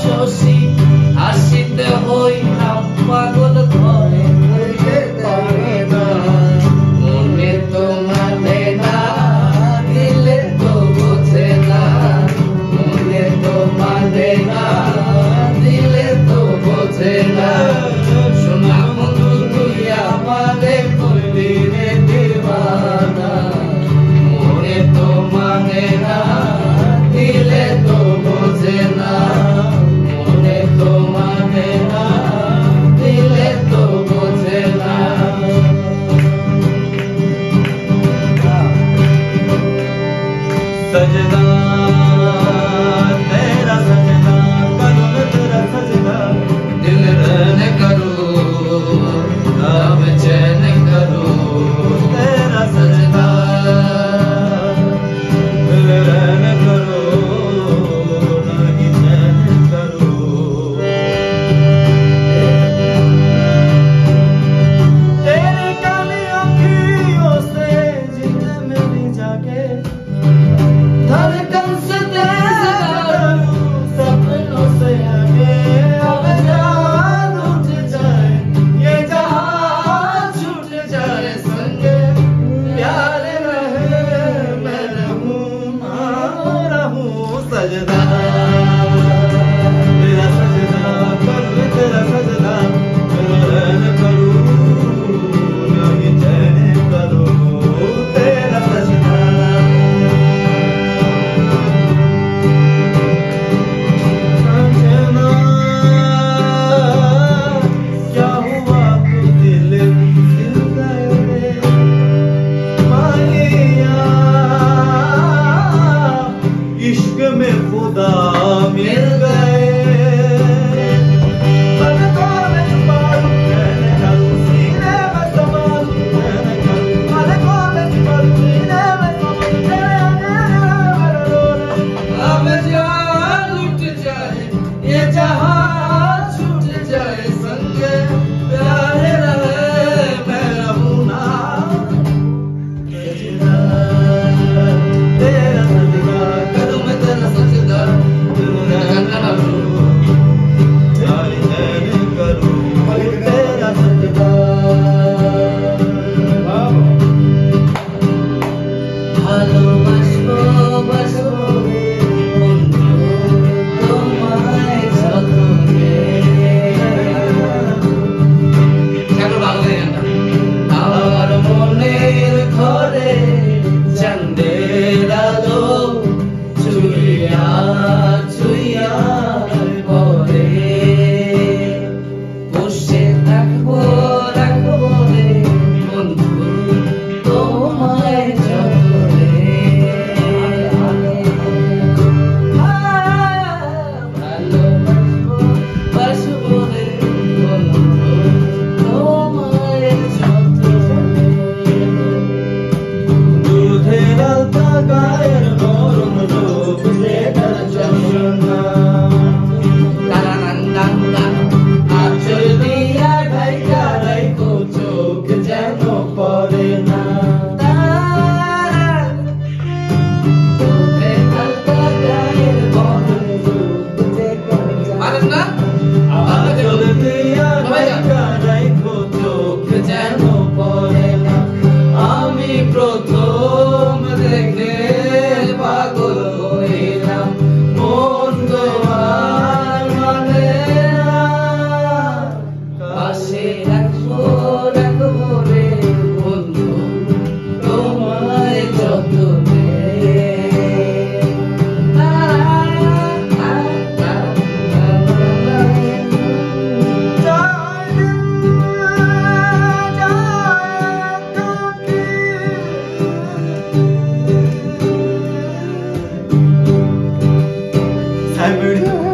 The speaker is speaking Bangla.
শশী আসিতে হইলাম পাগল ঘরে হইতে পারে না মনে তো মানে না দিলে তো বোঝে না মনে তো মানে না দিলে তো বোঝে না শোনা বন্ধু তুই আমারে করলি রে দিওয়ানা মনে তো মানে না দিলে তো বোঝে না মনে তো মানে না দিলে তো বোঝে না सजना तेरा सजना करूँ मैं तेरा सजना दिल रहने करूँ अब चैन करूँ तेरा सजना दिल रहने करो नहीं चैन करो तेरे काली आँखियों से जीने मेरी जाके धड़कन से तेज सपनों से आगे अब जान उठ जाए ये जहां छूट जाए संग प्यार रहे मैं रहूं ना रहूं सजना तेरा सजना करूं तेरा सजना रहन करूं नहीं चैन करूं तेरा सजना सजना क्या हुआ तू दिल खिल गए माहिया इश्क में खुदा मिल गए पलकों में छुपा लूं कहने करूं सीने में समा लूं कहने करूं पलकों में छुपा लूं सीने में समा लूं तेरे आगे रोने अब जान उठ जाए ये जहां छूट जाए संग प्यार रहे मैं रहूं ना सजना तेरा सजना करूं मैं तेरा सजदा रहन करूं नहीं चैन करूं तेरा सजना ভালোবাসবো বাসবো রে বন্ধু তোমায় যতনে কেন ভালো লাগে গানটা আমার মনের ঘরে চাঁদের আলো চুইয়া চুইয়া পরে বসে থাকবো রাখবো রে বন্ধু তোমায় যতনে ভালোবাসবো বাসবো রে বন্ধু তোমায় যতনে दूधेर आलता गायर मोरम रूप देखर चलना তারানান্দান্দা আঁচল দিয়া ঢাইকা রাইখো চোখ যেন পড়ে না দুধে হালকা গায়ের বরণ রূপ দেখো পারেন না आंचल दिया ढाका राखो चोख যেন পড়ে না আমি প্রথম দেখে পাগল হইলাম মন তো আর মানে না পাশে রাখবো রাখবো রে বন্ধু তোমায় যতনে साइबड़ी